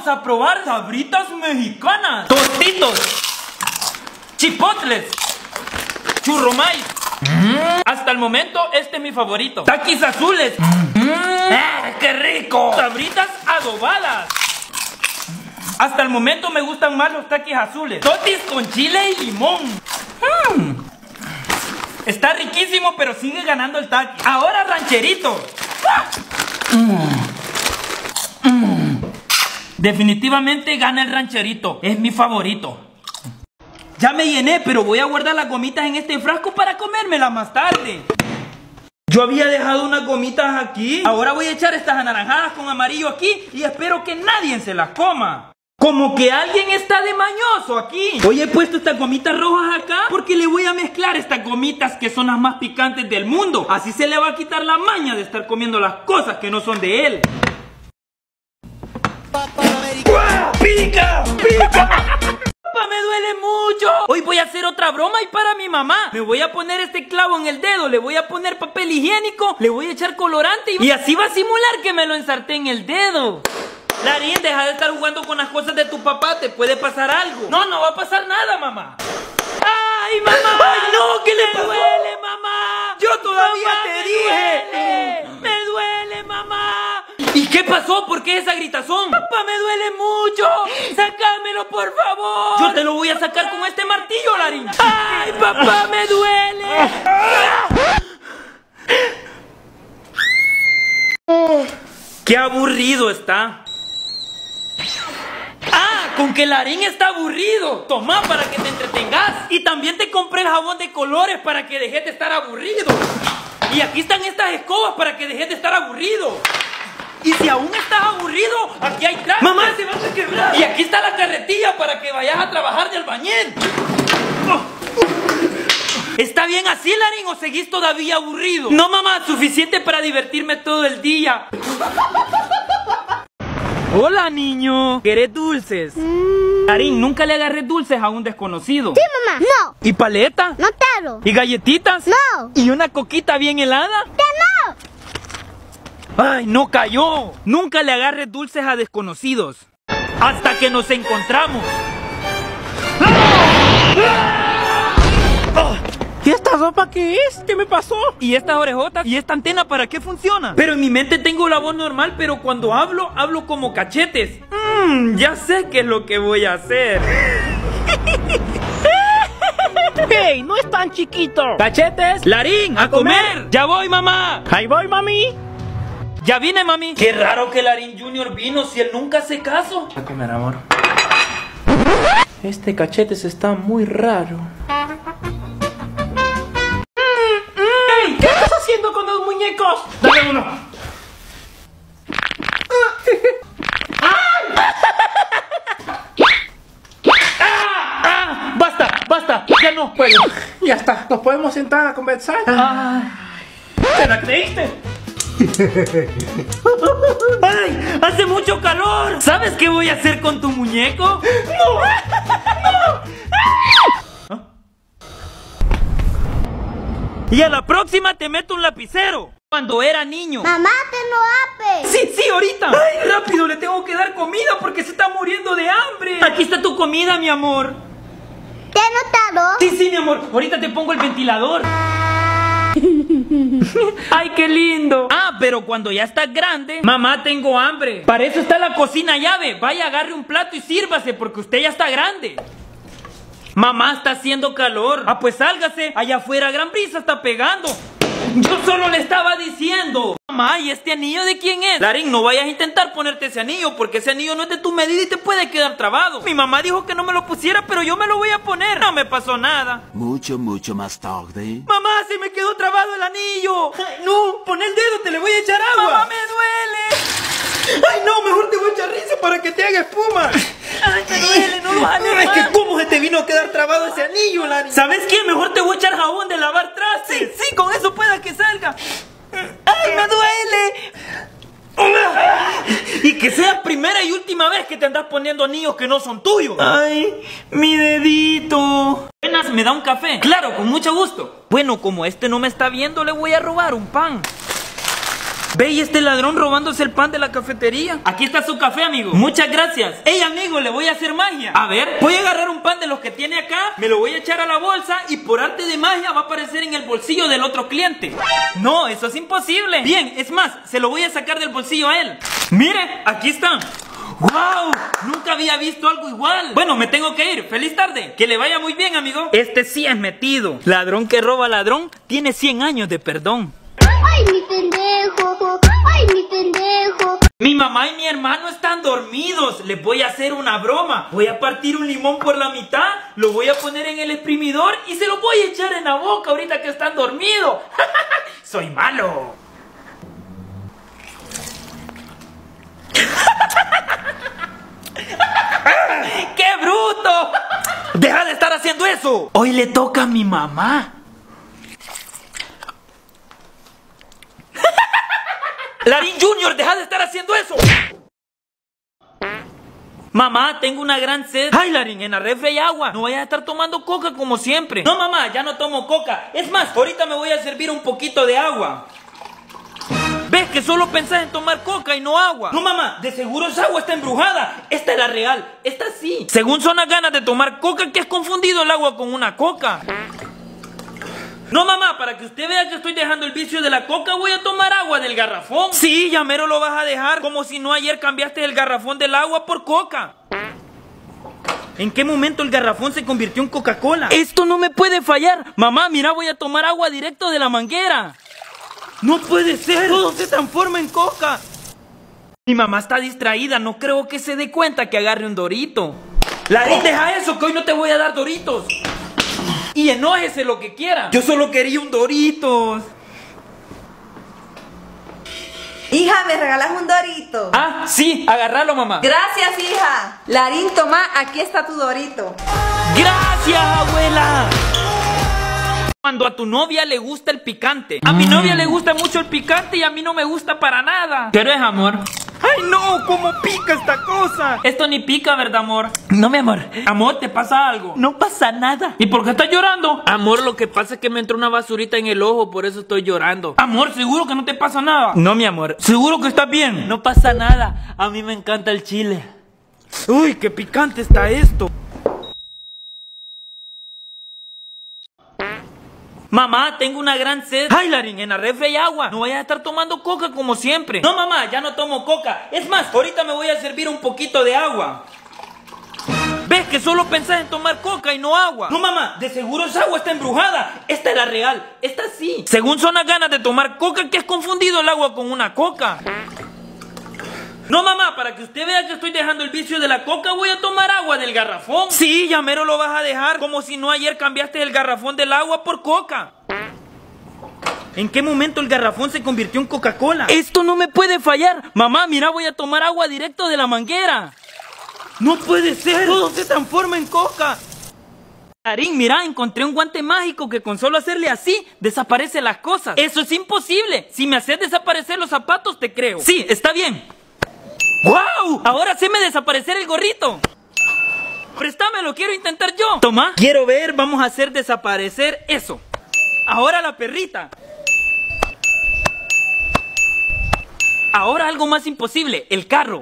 a probar sabritas mexicanas, tostitos, chipotles, churromais. Hasta el momento este es mi favorito. Taquis azules. ¡Qué rico! Sabritas adobadas. Hasta el momento me gustan más los taquis azules. Totis con chile y limón. Está riquísimo, pero sigue ganando el taqui. Ahora rancherito. Definitivamente gana el rancherito. Es mi favorito. Ya me llené, pero voy a guardar las gomitas en este frasco para comérmelas más tarde. Yo había dejado unas gomitas aquí. Ahora voy a echar estas anaranjadas con amarillo aquí y espero que nadie se las coma. Como que alguien está de mañoso aquí. Hoy he puesto estas gomitas rojas acá porque le voy a mezclar estas gomitas que son las más picantes del mundo. Así se le va a quitar la maña de estar comiendo las cosas que no son de él. ¡Pica! ¡Pica! Me duele mucho. Hoy voy a hacer otra broma y para mi mamá. Me voy a poner este clavo en el dedo, le voy a poner papel higiénico, le voy a echar colorante y así va a simular que me lo ensarté en el dedo. Larín, deja de estar jugando con las cosas de tu papá, te puede pasar algo. No, no va a pasar nada, mamá. ¡Ay, mamá! ¡Ay, no! ¿Qué le pasó? ¡Me duele, mamá! ¡Yo todavía te dije! ¡Me duele, mamá! ¿Y qué pasó? ¿Por qué esa gritazón? ¡Papá, me duele mucho! ¡Sácamelo, por favor! Yo te lo voy a sacar con este martillo, Larín. ¡Ay, papá, me duele! ¡Qué aburrido está! Con que Larín está aburrido. Toma para que te entretengas. Y también te compré el jabón de colores para que dejes de estar aburrido. Y aquí están estas escobas para que dejes de estar aburrido. Y si aún estás aburrido, aquí hay trajes. Mamá, se vas a quebrar. Y aquí está la carretilla para que vayas a trabajar de albañil. ¿Está bien así, Larín, o seguís todavía aburrido? No, mamá, suficiente para divertirme todo el día. Hola, niño. ¿Querés dulces? Larín, nunca le agarré dulces a un desconocido. Sí, mamá. No. ¿Y paleta? No quiero. ¿Y galletitas? No. ¿Y una coquita bien helada? No. ¡Ay, no cayó! Nunca le agarres dulces a desconocidos. Hasta que nos encontramos. ¿Y esta ropa qué es? ¿Qué me pasó? ¿Y estas orejotas? ¿Y esta antena para qué funciona? Pero en mi mente tengo la voz normal, pero cuando hablo, hablo como cachetes. Ya sé qué es lo que voy a hacer. ¡Hey! ¡No es tan chiquito! ¡Cachetes! ¡Larín! ¡A comer! ¡Ya voy, mamá! ¡Ahí voy, mami! ¡Ya vine, mami! ¡Qué raro que Larín Jr. vino si él nunca hace caso! A comer, amor. Este Cachetes está muy raro. ¿Qué estás haciendo con los muñecos? ¡Dame uno! ¡Basta! ¡Basta! ¡Ya no! Bueno, ya está. ¿Nos podemos sentar a conversar? ¿Te la creíste? ¡Ay! ¡Hace mucho calor! ¿Sabes qué voy a hacer con tu muñeco? ¡No! ¡No! Y a la próxima te meto un lapicero. Cuando era niño. Mamá, te no apes. Sí, sí, ahorita. ¡Ay, rápido! Le tengo que dar comida porque se está muriendo de hambre. Aquí está tu comida, mi amor. ¿Te notaron? Sí, sí, mi amor. Ahorita te pongo el ventilador. ¡Ay, qué lindo! Pero cuando ya estás grande, mamá, tengo hambre. Para eso está la cocina llave. Vaya, agarre un plato y sírvase porque usted ya está grande. Mamá, está haciendo calor. Pues sálgase. Allá afuera gran brisa está pegando. Yo solo le estaba diciendo. Mamá, ¿y este anillo de quién es? Larín, no vayas a intentar ponerte ese anillo porque ese anillo no es de tu medida y te puede quedar trabado. Mi mamá dijo que no me lo pusiera, pero yo me lo voy a poner. No me pasó nada. Mucho más tarde. Mamá, se me quedó trabado el anillo. Ay, no, pon el dedo, te le voy a echar agua. Mamá, me duele. Ay, no, mejor te voy a echar risa para que te haga espuma. Ay, me duele, no lo hagas. Es que cómo se te vino a quedar trabado ese anillo, Larín. ¿Sabes qué? Mejor te voy a echar jabón de lavar trastes. Sí, con eso pueda que salga. ¡Ay, me duele! Y que sea primera y última vez que te andas poniendo anillos que no son tuyos. ¡Ay, mi dedito! Buenas, ¿me da un café? Claro, con mucho gusto. Bueno, como este no me está viendo, le voy a robar un pan. Ve, y este ladrón robándose el pan de la cafetería. Aquí está su café, amigo. Muchas gracias. Ey, amigo, le voy a hacer magia. A ver, voy a agarrar un pan de los que tiene acá, me lo voy a echar a la bolsa y por arte de magia va a aparecer en el bolsillo del otro cliente. No, eso es imposible. Bien, es más, se lo voy a sacar del bolsillo a él. Mire, aquí está. ¡Wow! Nunca había visto algo igual. Bueno, me tengo que ir. ¡Feliz tarde! Que le vaya muy bien, amigo. Este sí es metido. Ladrón que roba ladrón tiene 100 años de perdón. ¡Ay, mi pendejo! ¡Ay, mi pendejo! Mi mamá y mi hermano están dormidos. Les voy a hacer una broma. Voy a partir un limón por la mitad, lo voy a poner en el exprimidor y se lo voy a echar en la boca ahorita que están dormidos. Soy malo. ¡Qué bruto! ¡Deja de estar haciendo eso! Hoy le toca a mi mamá. Larín Junior, deja de estar haciendo eso. Mamá, tengo una gran sed. Ay, Larín, en la refri hay agua. No vayas a estar tomando coca como siempre. No, mamá, ya no tomo coca. Es más, ahorita me voy a servir un poquito de agua. ¿Ves que solo pensás en tomar coca y no agua? No, mamá, de seguro esa agua está embrujada. Esta es la real, esta sí. Según son las ganas de tomar coca, que has confundido el agua con una coca. No, mamá, para que usted vea que estoy dejando el vicio de la coca, voy a tomar agua del garrafón. Sí, ya mero lo vas a dejar, como si no ayer cambiaste el garrafón del agua por coca. ¿En qué momento el garrafón se convirtió en Coca-Cola? Esto no me puede fallar. Mamá, mira, voy a tomar agua directo de la manguera. ¡No puede ser! ¡Todo se transforma en coca! Mi mamá está distraída, no creo que se dé cuenta que agarre un dorito. Larín, deja eso, que hoy no te voy a dar doritos. Y enójese lo que quiera. Yo solo quería un Doritos. Hija, ¿me regalas un dorito? Ah, sí, agárralo, mamá. Gracias, hija. Larín, toma, aquí está tu dorito. ¡Gracias, abuela! Cuando a tu novia le gusta el picante. A mi novia le gusta mucho el picante y a mí no me gusta para nada. Pero es amor. ¡Ay, no! ¿Cómo pica esta cosa? Esto ni pica, ¿verdad, amor? No, mi amor. Amor, ¿te pasa algo? No pasa nada. ¿Y por qué estás llorando? Amor, lo que pasa es que me entró una basurita en el ojo, por eso estoy llorando. Amor, ¿seguro que no te pasa nada? No, mi amor. ¿Seguro que estás bien? No pasa nada. A mí me encanta el chile. Uy, qué picante está esto. Mamá, tengo una gran sed. Ay, Larín, en la refri hay agua. No vayas a estar tomando coca como siempre. No, mamá, ya no tomo coca. Es más, ahorita me voy a servir un poquito de agua. ¿Ves que solo pensás en tomar coca y no agua? No, mamá, de seguro esa agua está embrujada. Esta es la real, esta sí. Según son las ganas de tomar coca, que has confundido el agua con una coca. No, mamá, para que usted vea que estoy dejando el vicio de la coca, voy a tomar agua del garrafón. Sí, ya mero lo vas a dejar, como si no ayer cambiaste el garrafón del agua por coca. ¿En qué momento el garrafón se convirtió en Coca-Cola? Esto no me puede fallar. Mamá, mira, voy a tomar agua directo de la manguera. No puede ser, todo se transforma en coca. Larín, mira, encontré un guante mágico que con solo hacerle así, desaparecen las cosas. Eso es imposible. Si me haces desaparecer los zapatos, te creo. Sí, está bien. ¡Wow! Ahora sí me desaparecer el gorrito. Préstamelo, quiero intentar yo. Toma, quiero ver, vamos a hacer desaparecer eso. Ahora la perrita. Ahora algo más imposible, el carro.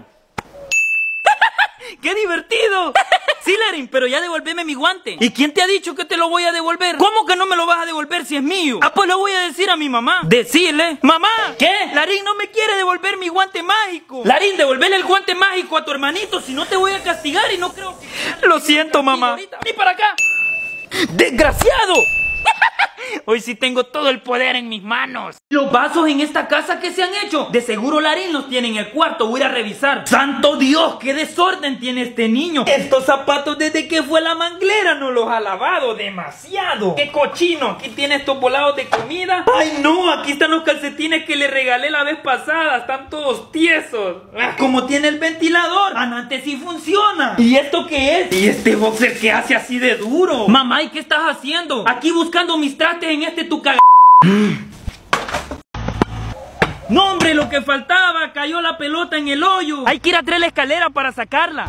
¡Qué divertido! Sí, Larín, pero ya devuélveme mi guante. ¿Y quién te ha dicho que te lo voy a devolver? ¿Cómo que no me lo vas a devolver si es mío? Ah, pues lo voy a decir a mi mamá. Decirle. ¡Mamá! ¿Qué? Larín no me quiere devolver mi guante mágico. Larín, devolverle el guante mágico a tu hermanito, si no te voy a castigar y no creo que... Lo siento, mamá. ¡Ni para acá! ¡Desgraciado! Hoy sí tengo todo el poder en mis manos. Los vasos en esta casa, ¿qué se han hecho? De seguro Larín los tiene en el cuarto, voy a ir a revisar. ¡Santo Dios! ¡Qué desorden tiene este niño! Estos zapatos desde que fue la manglera no los ha lavado demasiado. ¡Qué cochino! Aquí tiene estos volados de comida. ¡Ay no! Aquí están los calcetines que le regalé la vez pasada. Están todos tiesos. Como tiene el ventilador. Antes sí funciona. ¿Y esto qué es? ¿Y este boxer qué hace así de duro? Mamá, ¿y qué estás haciendo? Aquí buscando mis trastes en este tu caga... No, hombre, lo que faltaba, cayó la pelota en el hoyo. Hay que ir a traer la escalera para sacarla.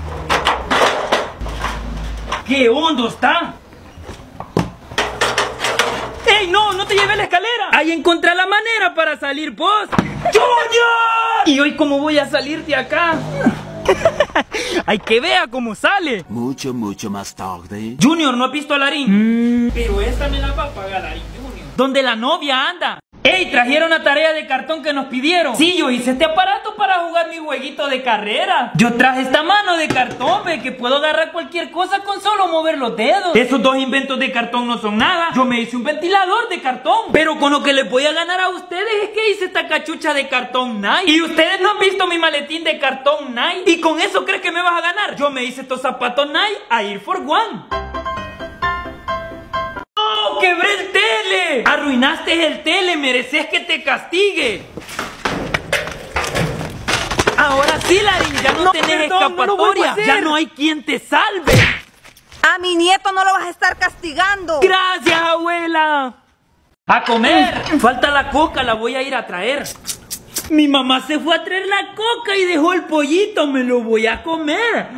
¡Qué hondo está! ¡Ey, no! ¡No te lleves la escalera! Ahí encontré la manera para salir vos. ¡Junior! ¿Y hoy cómo voy a salir de acá? Hay que vea cómo sale. Mucho más tarde. Junior, ¿no has visto a Larín? Pero esta me la va a pagar Larín Junior. ¿Dónde la novia anda? ¡Ey! Trajeron la tarea de cartón que nos pidieron. Sí, yo hice este aparato para jugar mi jueguito de carrera. Yo traje esta mano de cartón, ve, que puedo agarrar cualquier cosa con solo mover los dedos. Esos dos inventos de cartón no son nada. Yo me hice un ventilador de cartón. Pero con lo que les voy a ganar a ustedes es que hice esta cachucha de cartón Nike. Y ustedes no han visto mi maletín de cartón Nike. ¿Y con eso crees que me vas a ganar? Yo me hice estos zapatos Nike a Air for One. ¡No! ¡Quebré el tele! ¡Arruinaste el tele! ¡Mereces que te castigue! Ahora sí, Larín, ya no tenés escapatoria. Ya no hay quien te salve. A mi nieto no lo vas a estar castigando. ¡Gracias, abuela! ¡A comer! Falta la coca, la voy a ir a traer. Mi mamá se fue a traer la coca y dejó el pollito. Me lo voy a comer.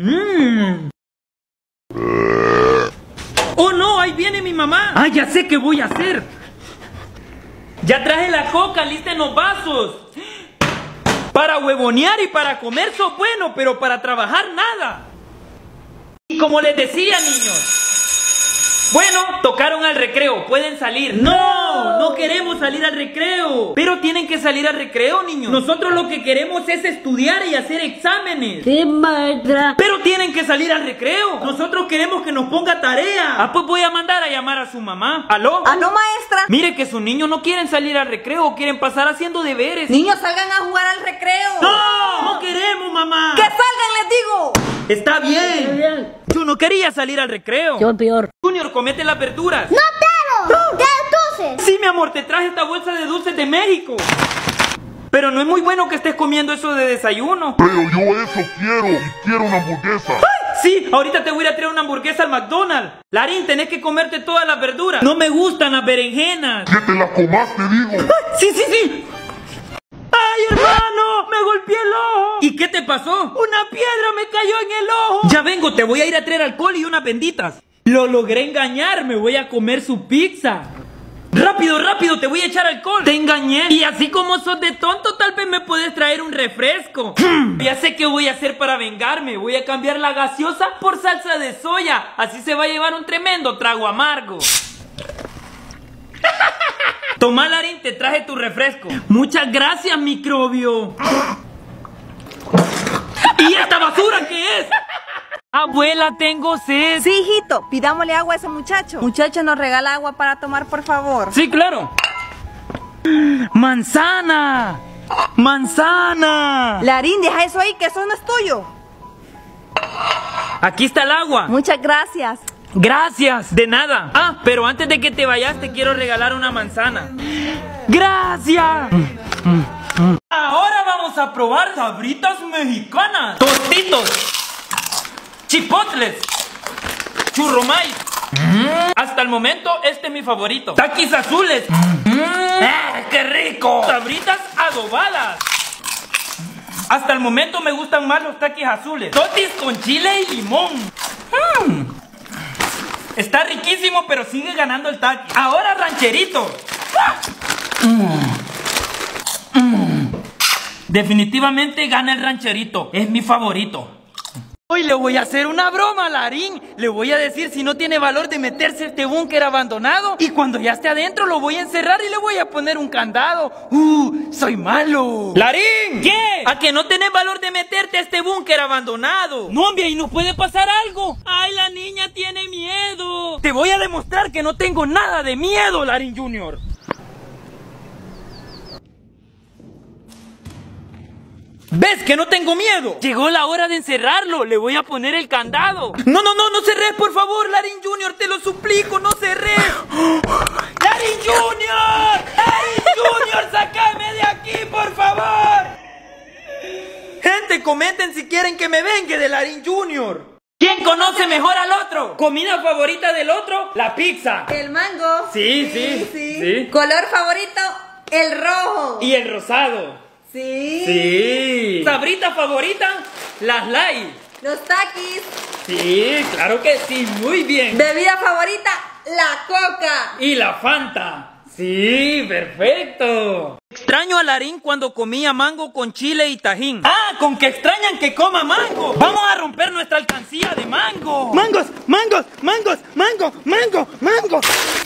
¡Oh no! ¡Ahí viene mi mamá! ¡Ah, ya sé qué voy a hacer! Ya traje la coca, lista en los vasos. Para huevonear y para comer sos bueno, pero para trabajar nada. Y como les decía, niños, bueno, tocaron al recreo, pueden salir. ¡No! No queremos salir al recreo. Pero tienen que salir al recreo, niños. Nosotros lo que queremos es estudiar y hacer exámenes. ¡Qué maestra! Pero tienen que salir al recreo. Nosotros queremos que nos ponga tarea. Ah, pues voy a mandar a llamar a su mamá. ¿Aló? ¿Aló, maestra? Mire que sus niños no quieren salir al recreo, quieren pasar haciendo deberes. Niños, salgan a jugar al recreo. ¡No! ¡No queremos, mamá! ¡Que salgan, les digo! Está bien. Yo no quería salir al recreo. Yo peor. Junior, comete las verduras. ¡No quiero! ¡De dulces! Sí, mi amor, te traje esta bolsa de dulces de México. Pero no es muy bueno que estés comiendo eso de desayuno. Pero yo eso quiero, y quiero una hamburguesa. ¡Ay! Sí, ahorita te voy a ir a traer una hamburguesa al McDonald's. Larín, tenés que comerte todas las verduras. No me gustan las berenjenas. Que te las comas, te digo. ¡Ay! Sí, sí, sí. ¡Ay, hermano! ¡Me golpeé el ojo! ¿Y qué te pasó? ¡Una piedra me cayó en el ojo! Ya vengo, te voy a ir a traer alcohol y unas benditas. Lo logré engañar, me voy a comer su pizza. ¡Rápido, rápido! Te voy a echar alcohol. Te engañé. Y así como sos de tonto, tal vez me puedes traer un refresco. Ya sé qué voy a hacer para vengarme. Voy a cambiar la gaseosa por salsa de soya. Así se va a llevar un tremendo trago amargo. Toma, Larín, te traje tu refresco. Muchas gracias, microbio. ¿Y esta basura qué es? Abuela, tengo sed. Sí, hijito, pidámosle agua a ese muchacho. Muchacho, ¿nos regala agua para tomar, por favor? Sí, claro. ¡Manzana! ¡Manzana! Larín, deja eso ahí, que eso no es tuyo. Aquí está el agua. Muchas gracias. Gracias, de nada. Ah, pero antes de que te vayas te quiero regalar una manzana. ¡Gracias! Ahora vamos a probar sabritas mexicanas. Tostitos, chipotles, churromais. Hasta el momento este es mi favorito. Taquis azules. ¡Qué rico! Sabritas adobadas. Hasta el momento me gustan más los taquis azules. Totis con chile y limón. Está riquísimo, pero sigue ganando el taqui. Ahora rancherito. Definitivamente gana el rancherito. Es mi favorito. Hoy le voy a hacer una broma a Larín. Le voy a decir si no tiene valor de meterse a este búnker abandonado. Y cuando ya esté adentro lo voy a encerrar y le voy a poner un candado. Soy malo. ¡Larín! ¿Qué? ¿A que no tenés valor de meterte a este búnker abandonado? No, hombre, ahí no puede pasar algo. ¡Ay, la niña tiene miedo! Te voy a demostrar que no tengo nada de miedo, Larín Junior. ¿Ves que no tengo miedo? Llegó la hora de encerrarlo. Le voy a poner el candado. No cerres, por favor, Larín Junior. Te lo suplico, no cerres. ¡Larín Junior! ¡Larín Junior, sácame de aquí, por favor! Gente, comenten si quieren que me vengue de Larín Junior. ¿Quién conoce mejor al otro? ¿Comida favorita del otro? La pizza. El mango. Sí. Color favorito, el rojo. Y el rosado. Sí. ¿Sabrita favorita? Las light. Los taquis. Sí, claro que sí, muy bien. Bebida favorita, La Coca. Y la Fanta. Sí, perfecto. Extraño a Larín cuando comía mango con chile y tajín. ¡Ah! ¡Con que extrañan que coma mango! ¡Vamos a romper nuestra alcancía de mango! ¡Mangos! ¡Mangos! ¡Mangos! ¡Mango! ¡Mango! ¡Mango!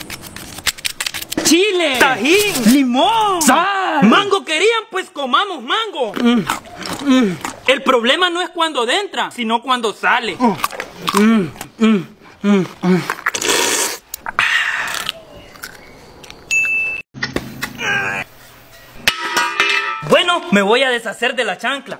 ¡Chile! ¡Tajín! ¡Limón! ¡Sal! ¡Mango querían! Pues comamos mango. El problema no es cuando entra, sino cuando sale. Bueno, me voy a deshacer de la chancla.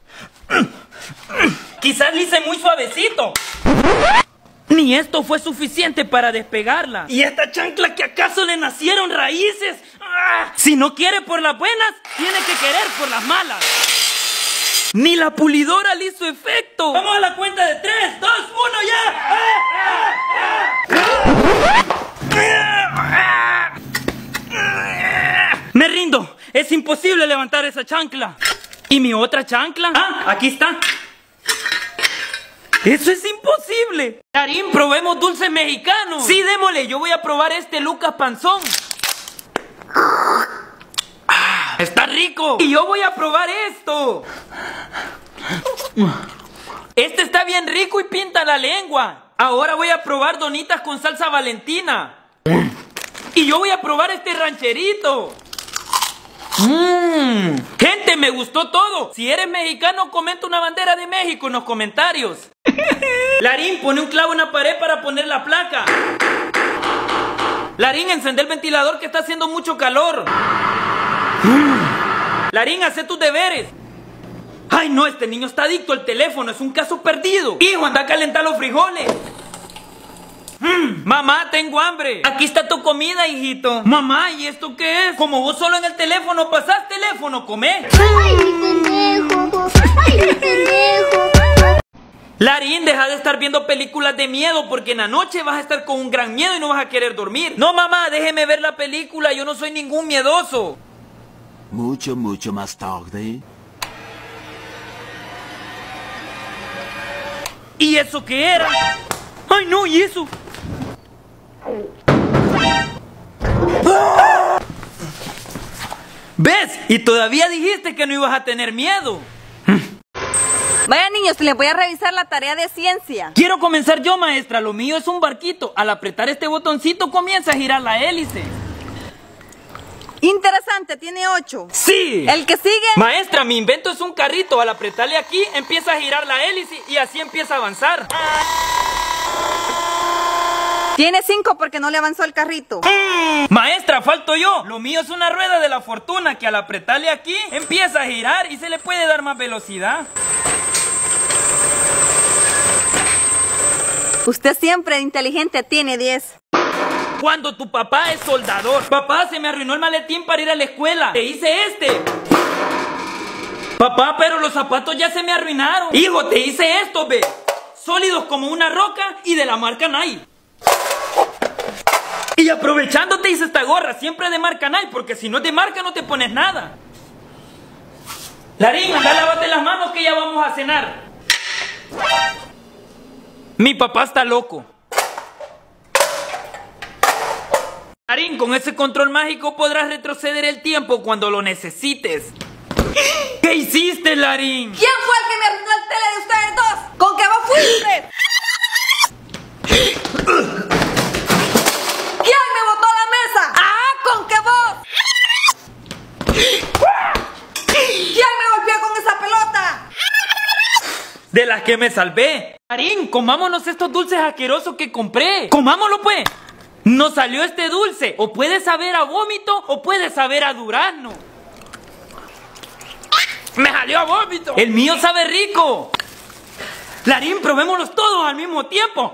Quizás le hice muy suavecito. Ni esto fue suficiente para despegarla. ¿Y esta chancla que acaso le nacieron raíces? ¡Ah! Si no quiere por las buenas, tiene que querer por las malas. Ni la pulidora le hizo efecto. Vamos a la cuenta de 3, 2, 1, ya. Me rindo. Es imposible levantar esa chancla. ¿Y mi otra chancla? Ah, aquí está. ¡Eso es imposible! Larín, probemos dulces mexicanos. Sí, démosle, yo voy a probar este Lucas Panzón. ¡Está rico! Y yo voy a probar esto. Este está bien rico y pinta la lengua. Ahora voy a probar donitas con salsa Valentina. Y yo voy a probar este rancherito. Gente, me gustó todo. Si eres mexicano, comenta una bandera de México en los comentarios. Larín, pone un clavo en la pared para poner la placa. Larín, encende el ventilador que está haciendo mucho calor. Larín, hace tus deberes. Ay no, este niño está adicto al teléfono, es un caso perdido. Hijo, anda a calentar los frijoles. Mamá, tengo hambre. Aquí está tu comida, hijito. Mamá, ¿y esto qué es? Como vos solo en el teléfono pasás teléfono, comé. Ay, mi pendejo. Ay, mi pendejo. Larín, deja de estar viendo películas de miedo porque en la noche vas a estar con un gran miedo y no vas a querer dormir. No, mamá, déjeme ver la película, yo no soy ningún miedoso. Mucho más tarde. ¿Y eso qué era? ¡Ay no! ¿Y eso? ¿Ves? Y todavía dijiste que no ibas a tener miedo. Vaya niños, les voy a revisar la tarea de ciencia. Quiero comenzar yo, maestra. Lo mío es un barquito. Al apretar este botoncito comienza a girar la hélice. Interesante, tiene 8. ¡Sí! ¿El que sigue? Maestra, mi invento es un carrito. Al apretarle aquí empieza a girar la hélice y así empieza a avanzar. Tiene 5 porque no le avanzó el carrito. Maestra, falto yo. Lo mío es una rueda de la fortuna que al apretarle aquí empieza a girar y se le puede dar más velocidad. Usted siempre de inteligente tiene 10. Cuando tu papá es soldador. Papá, se me arruinó el maletín para ir a la escuela. Te hice este. Papá, pero los zapatos ya se me arruinaron. Hijo, te hice esto, ve. Sólidos como una roca y de la marca Nike. Y aprovechando te hice esta gorra, siempre de marca Nike, porque si no es de marca no te pones nada. Larín, anda, lávate las manos que ya vamos a cenar. Mi papá está loco. Larín, con ese control mágico podrás retroceder el tiempo cuando lo necesites. ¿Qué hiciste, Larín? ¿Quién fue el que me arruinó el tele de ustedes dos? ¿Con qué vos fuiste? ¿Quién me botó a la mesa? ¡Ah! ¿Con qué vos? ¿Quién me golpeó con esa pelota? De las que me salvé. Larín, comámonos estos dulces asquerosos que compré. Comámoslo, pues. Nos salió este dulce. O puede saber a vómito o puede saber a durazno. ¡Me salió a vómito! ¡El mío sabe rico! Larín, probémoslos todos al mismo tiempo.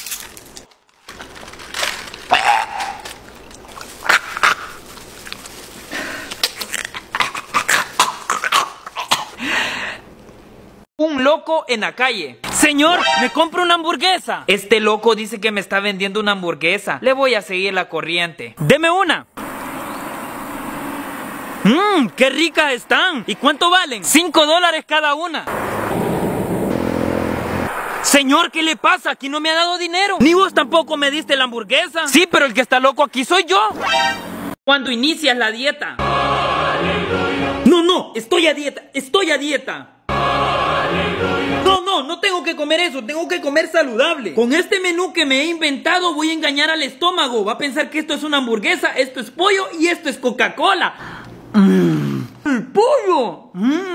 Un loco en la calle. Señor, ¿me compro una hamburguesa? Este loco dice que me está vendiendo una hamburguesa. Le voy a seguir la corriente. ¡Deme una! ¡Qué ricas están! ¿Y cuánto valen? $5 cada una. Señor, ¿qué le pasa? Aquí no me ha dado dinero. Ni vos tampoco me diste la hamburguesa. Sí, pero el que está loco aquí soy yo. Cuando inicias la dieta. No, estoy a dieta. No tengo que comer eso, tengo que comer saludable. Con este menú que me he inventado voy a engañar al estómago. Va a pensar que esto es una hamburguesa, esto es pollo y esto es Coca-Cola. ¡El pollo!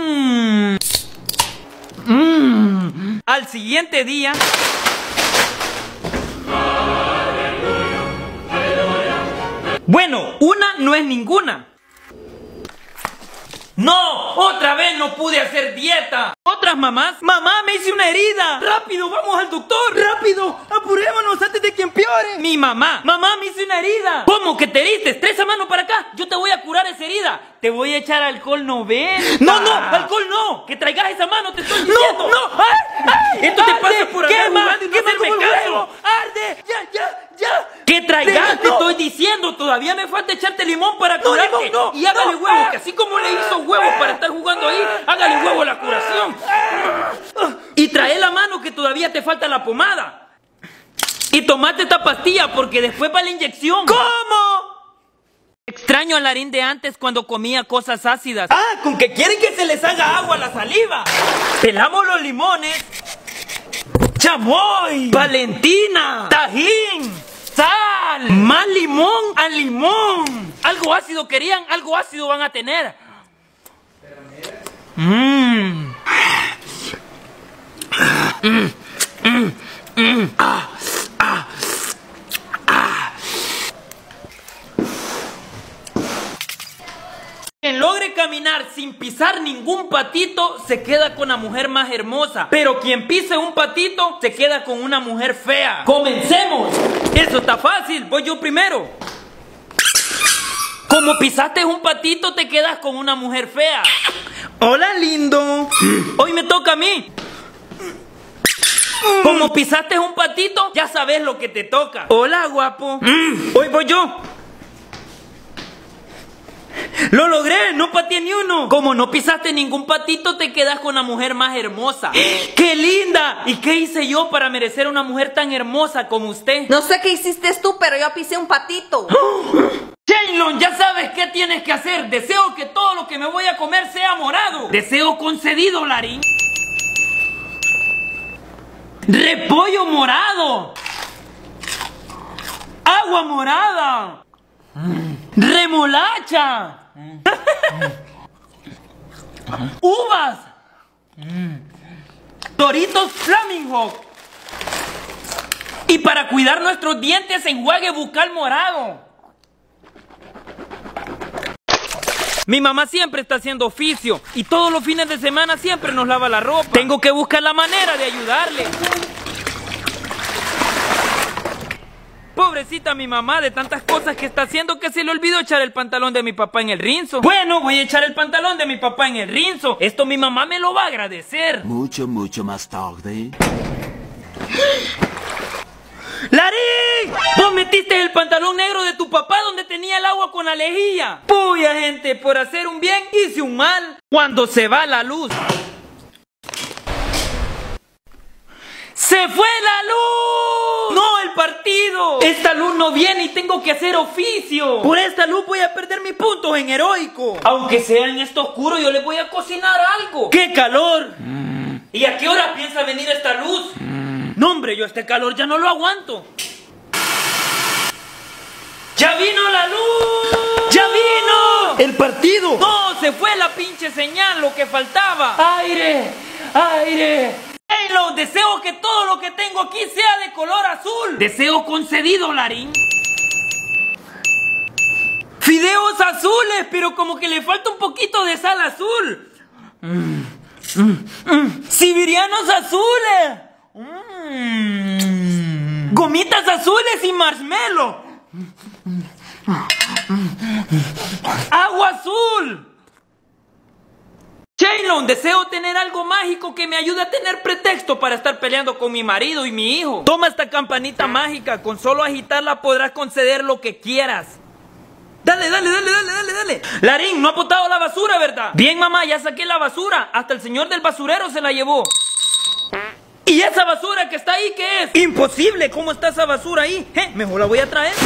Al siguiente día... Bueno, una no es ninguna. ¡No! ¡Otra vez no pude hacer dieta! ¿Otras mamás? ¡Mamá, me hice una herida! ¡Rápido, vamos al doctor! ¡Rápido! ¡Apurémonos antes de que empeore! ¡Mi mamá! ¡Mamá, me hice una herida! ¿Cómo que te heriste? ¡Trae esa mano para acá! Yo te voy a curar esa herida. Te voy a echar alcohol 90. ¡No! ¡Alcohol no! ¡Que traigas esa mano, te estoy diciendo! ¡No! ¡Ay! Esto te pasa por andar jugando y no hacerme caso. ¡Arde! ¡Ya! ¡Que traigas, te estoy diciendo! Todavía me falta echarte limón para curarte. Y hágale huevo, que así como le hizo huevos para estar jugando ahí, hágale huevo a la curación. Y trae la mano que todavía te falta la pomada. Y tomate esta pastilla porque después va la inyección. ¿Cómo? Extraño al Larín de antes cuando comía cosas ácidas. Ah, con que quieren que se les haga agua a la saliva. Pelamos los limones. Chamoy, Valentina, Tajín, sal, más limón al limón. Algo ácido querían, algo ácido van a tener. Quien logre caminar sin pisar ningún patito se queda con la mujer más hermosa. Pero quien pise un patito se queda con una mujer fea. ¡Comencemos! Eso está fácil, voy yo primero. Como pisaste un patito te quedas con una mujer fea. Hola, lindo. Hoy me toca a mí. Como pisaste un patito, ya sabes lo que te toca. Hola, guapo. Hoy voy yo. ¡Lo logré! ¡No pateé ni uno! Como no pisaste ningún patito, te quedas con la mujer más hermosa. ¡Qué linda! ¿Y qué hice yo para merecer una mujer tan hermosa como usted? No sé qué hiciste tú, pero yo pisé un patito. Shailon, ya sabes qué tienes que hacer. Deseo que todo lo que me voy a comer sea morado. Deseo concedido, Larín. ¡Repollo morado! ¡Agua morada! ¡Remolacha! ¡Uvas! ¡Doritos Flaming Hawk! Y para cuidar nuestros dientes, enjuague bucal morado. Mi mamá siempre está haciendo oficio y todos los fines de semana siempre nos lava la ropa. Tengo que buscar la manera de ayudarle. Pobrecita mi mamá de tantas cosas que está haciendo que se le olvidó echar el pantalón de mi papá en el rinzo. Bueno, voy a echar el pantalón de mi papá en el rinzo. Esto mi mamá me lo va a agradecer. Mucho más tarde. ¡Larín! ¡Vos metiste el pantalón negro de tu papá donde tenía el agua con la lejía! Puya, gente, por hacer un bien hice un mal. Cuando se va la luz. ¡Se fue la luz! ¡No, el partido! Esta luz no viene y tengo que hacer oficio. Por esta luz voy a perder mis puntos en heroico. Aunque sea en esto oscuro, yo les voy a cocinar algo. ¡Qué calor! ¿Y a qué hora piensa venir esta luz? No, hombre, yo este calor ya no lo aguanto. ¡Ya vino la luz! ¡Ya vino! ¡El partido! ¡No! Se fue la pinche señal, lo que faltaba. ¡Aire! ¡Aire! Shailon, deseo que todo lo que tengo aquí sea de color azul. Deseo concedido, Larín. Fideos azules, pero como que le falta un poquito de sal azul. Siberianos azules. Gomitas azules y marshmallow. Agua azul. Shailon, deseo tener algo mágico que me ayude a tener pretexto para estar peleando con mi marido y mi hijo. Toma esta campanita mágica, con solo agitarla podrás conceder lo que quieras. Dale. Larín, no ha botado la basura, ¿verdad? Bien, mamá, ya saqué la basura. Hasta el señor del basurero se la llevó. Y esa basura que está ahí qué es? Imposible, ¿cómo está esa basura ahí? Mejor la voy a traer.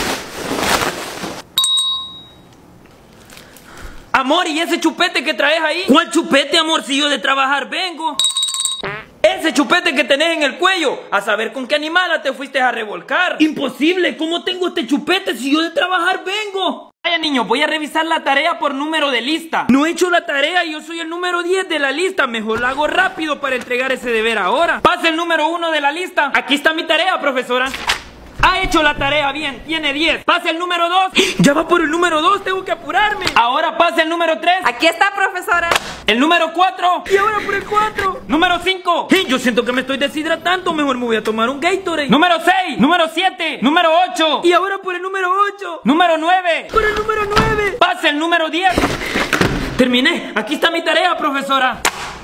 Amor, ¿y ese chupete que traes ahí? ¿Cuál chupete, amor, si yo de trabajar vengo? Ese chupete que tenés en el cuello, a saber con qué animala te fuiste a revolcar. Imposible, ¿cómo tengo este chupete si yo de trabajar vengo? Vaya niño, voy a revisar la tarea por número de lista. No he hecho la tarea y yo soy el número 10 de la lista. Mejor la hago rápido para entregar ese deber ahora. Pase el número 1 de la lista. Aquí está mi tarea, profesora. Ha hecho la tarea bien, tiene 10. Pase el número 2. Ya va por el número 2, tengo que apurarme. Ahora pase el número 3. Aquí está, profesora. El número 4. Y ahora por el 4. Número 5. Yo siento que me estoy deshidratando. Mejor me voy a tomar un Gatorade. Número 6. Número 7. Número 8. Y ahora por el número 8. Número 9. Por el número 9. Pase el número 10. Terminé. Aquí está mi tarea, profesora.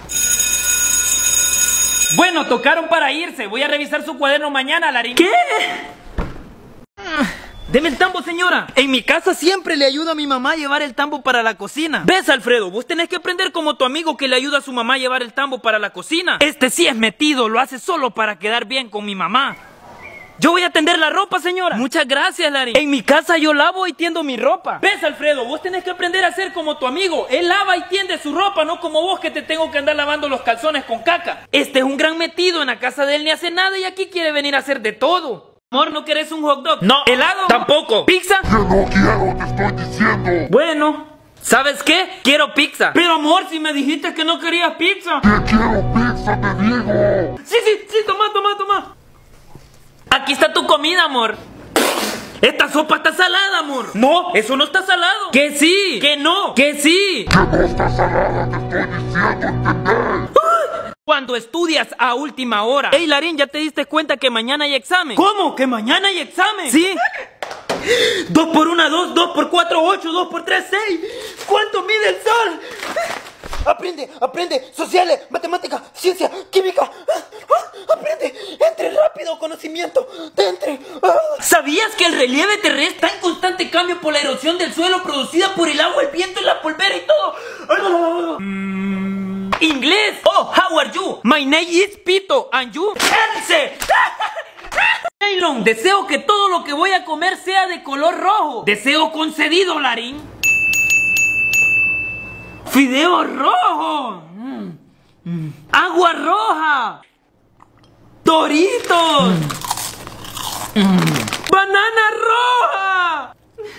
Bueno, tocaron para irse. Voy a revisar su cuaderno mañana, Larín. ¿Qué? Deme el tambo, señora. En mi casa siempre le ayuda a mi mamá a llevar el tambo para la cocina. ¿Ves, Alfredo? Vos tenés que aprender como tu amigo que le ayuda a su mamá a llevar el tambo para la cocina. Este sí es metido, lo hace solo para quedar bien con mi mamá. Yo voy a tender la ropa, señora. Muchas gracias, Larín. En mi casa yo lavo y tiendo mi ropa. ¿Ves, Alfredo? Vos tenés que aprender a ser como tu amigo. Él lava y tiende su ropa, no como vos que te tengo que andar lavando los calzones con caca. Este es un gran metido. En la casa de él ni hace nada y aquí quiere venir a hacer de todo. Amor, ¿no querés un hot dog? No. ¿Helado? Tampoco. ¿Pizza? Que no quiero, te estoy diciendo. Bueno, ¿sabes qué? Quiero pizza. Pero amor, si me dijiste que no querías pizza. Que quiero pizza, te digo. Sí, toma. Aquí está tu comida, amor. Esta sopa está salada, amor. No, eso no está salado. Que sí, que no, que sí. Que no está salada, te estoy diciendo, ¿entendés? Cuando estudias a última hora. Ey, Larín, ¿ya te diste cuenta que mañana hay examen? ¿Cómo? ¿Que mañana hay examen? Sí. 2 por 1, 2, 2 por 4, 8, 2 por 3, 6. ¿Cuánto mide el sol? Aprende, sociales, matemática, ciencia, química. Aprende, entre rápido, conocimiento, entre. ¿Sabías que el relieve terrestre está en constante cambio por la erosión del suelo producida por el agua, el viento, la polvera y todo? Inglés. Oh, how are you? My name is Pito, and you? ¡Else! Nailon, deseo que todo lo que voy a comer sea de color rojo. Deseo concedido, Larín. Fideo rojo. Agua roja. Doritos. Banana roja.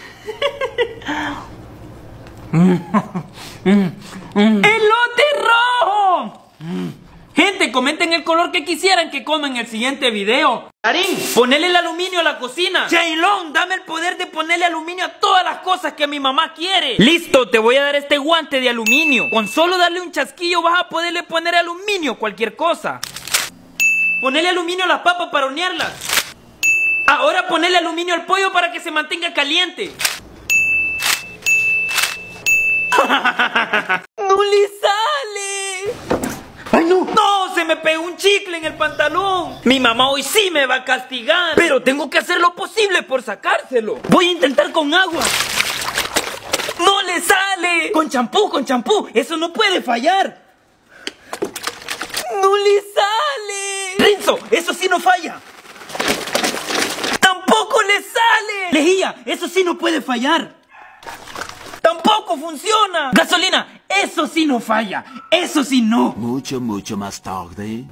¡Elote rojo! Gente, comenten el color que quisieran que coma en el siguiente video. Larín, ponele el aluminio a la cocina. Jaylon, dame el poder de ponerle aluminio a todas las cosas que mi mamá quiere. Listo, te voy a dar este guante de aluminio. Con solo darle un chasquillo vas a poderle poner aluminio a cualquier cosa. Ponele aluminio a las papas para hornearlas. Ahora ponele aluminio al pollo para que se mantenga caliente. ¡No le sale! ¡Ay, no! ¡No! Se me pegó un chicle en el pantalón. Mi mamá hoy sí me va a castigar. Pero tengo que hacer lo posible por sacárselo. Voy a intentar con agua. ¡No le sale! Con champú. Eso no puede fallar. ¡No le sale! ¡Renzo! ¡Eso sí no falla! ¡Tampoco le sale! Lejía, eso sí no puede fallar. ¡Tampoco funciona! ¡Gasolina! ¡Eso sí no falla! ¡Eso sí no! Mucho más tarde.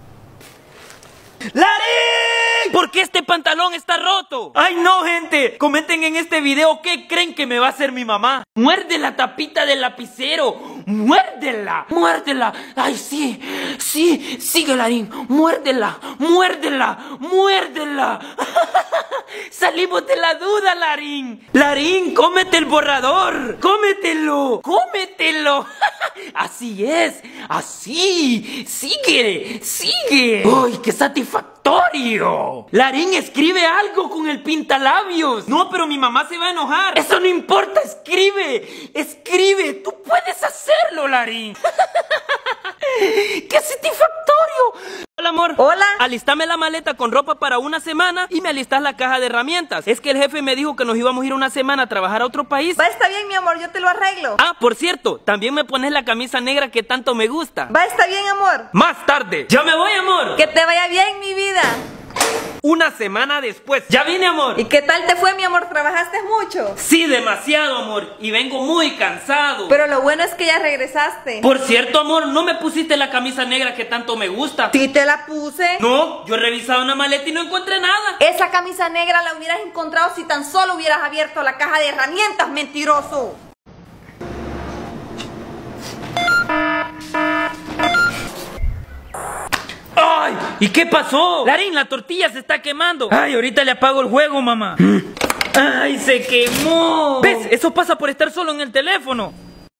¡Larín! ¿Por qué este pantalón está roto? ¡Ay no, gente! Comenten en este video qué creen que me va a hacer mi mamá. ¡Muerde la tapita del lapicero! ¡Muérdela! ¡Muérdela! ¡Ay, sí! ¡Sí! ¡Sigue, Larín! ¡Muérdela! ¡Salimos de la duda, Larín! ¡Larín, cómete el borrador! ¡Cómetelo! ¡Así es! ¡Así! ¡Sigue! ¡Uy, qué satisfactorio! Larín, escribe algo con el pintalabios. No, pero mi mamá se va a enojar. Eso no importa, escribe. Tú puedes hacerlo, Larín. ¡Qué satisfactorio! Hola, amor. Hola. Alistame la maleta con ropa para una semana y me alistas la caja de herramientas. Es que el jefe me dijo que nos íbamos a ir una semana a trabajar a otro país. Va, está bien, mi amor, yo te lo arreglo. Ah, por cierto, también me pones la camisa negra que tanto me gusta. Va, está bien, amor. Más tarde. Ya me voy, amor. Que te vaya bien, mi vida. una semana después. Ya vine, amor. ¿Y qué tal te fue, mi amor? ¿Trabajaste mucho? Sí, demasiado, amor. Y vengo muy cansado. Pero lo bueno es que ya regresaste. Por cierto, amor, ¿no me pusiste la camisa negra que tanto me gusta? Sí te la puse. No, yo he revisado una maleta y no encontré nada. Esa camisa negra la hubieras encontrado si tan solo hubieras abierto la caja de herramientas, mentiroso. ¡Ay! ¿Y qué pasó? Larín, la tortilla se está quemando. Ay, ahorita le apago el juego, mamá. ¡Ay, se quemó! ¿Ves? Eso pasa por estar solo en el teléfono.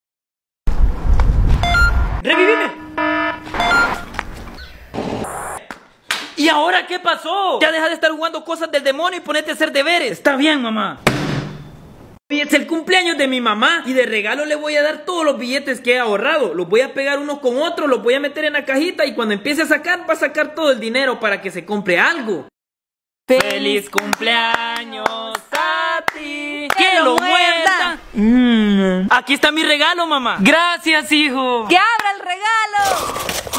¡Revivime! ¿Y ahora qué pasó? Ya deja de estar jugando cosas del demonio y ponete a hacer deberes. Está bien, mamá. Hoy es el cumpleaños de mi mamá y de regalo le voy a dar todos los billetes que he ahorrado. Los voy a pegar unos con otros, los voy a meter en la cajita y cuando empiece a sacar, va a sacar todo el dinero para que se compre algo. ¡Feliz cumpleaños a ti! ¡Que lo muerda! Aquí está mi regalo, mamá. Gracias, hijo. ¡Que abra el regalo!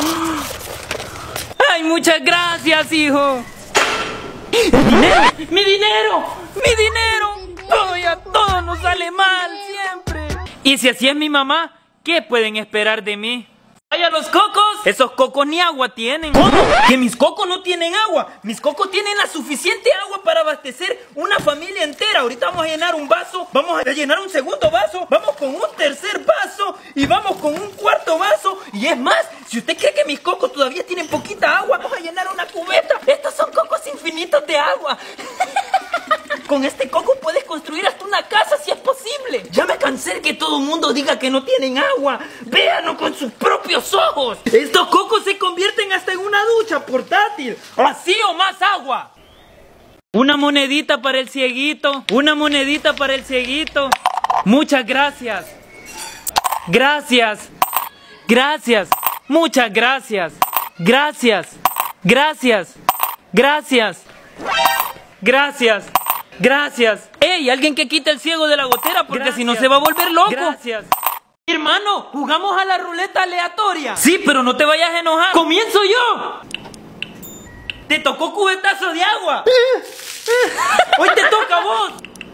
¡Ay, muchas gracias, hijo! ¡El dinero! ¡Mi dinero! ¡Mi dinero! ¡Ay, a todos nos sale mal siempre! Y si así es mi mamá, ¿qué pueden esperar de mí? ¡Vaya los cocos! Esos cocos ni agua tienen. ¿Cómo? ¿Que mis cocos no tienen agua? Mis cocos tienen la suficiente agua para abastecer una familia entera. Ahorita vamos a llenar un vaso, vamos a llenar un segundo vaso, vamos con un tercer vaso y vamos con un cuarto vaso. Y es más, si usted cree que mis cocos todavía tienen poquita agua, vamos a llenar una cubeta. Estos son cocos infinitos de agua. Con este coco puedes construir hasta una casa si es posible. Ya me cansé de que todo el mundo diga que no tienen agua. Véanlo con sus propios ojos. Estos cocos se convierten hasta en una ducha portátil. Así o más agua. Una monedita para el cieguito. Una monedita para el cieguito. Muchas gracias. Gracias. Gracias. Muchas gracias. Gracias. Gracias. Gracias. Gracias. Gracias. ¡Ey! Alguien que quite el ciego de la gotera porque si no se va a volver loco. Gracias. Hermano, ¿jugamos a la ruleta aleatoria? Sí, pero no te vayas a enojar. ¡Comienzo yo! Te tocó cubetazo de agua. Hoy te toca a vos.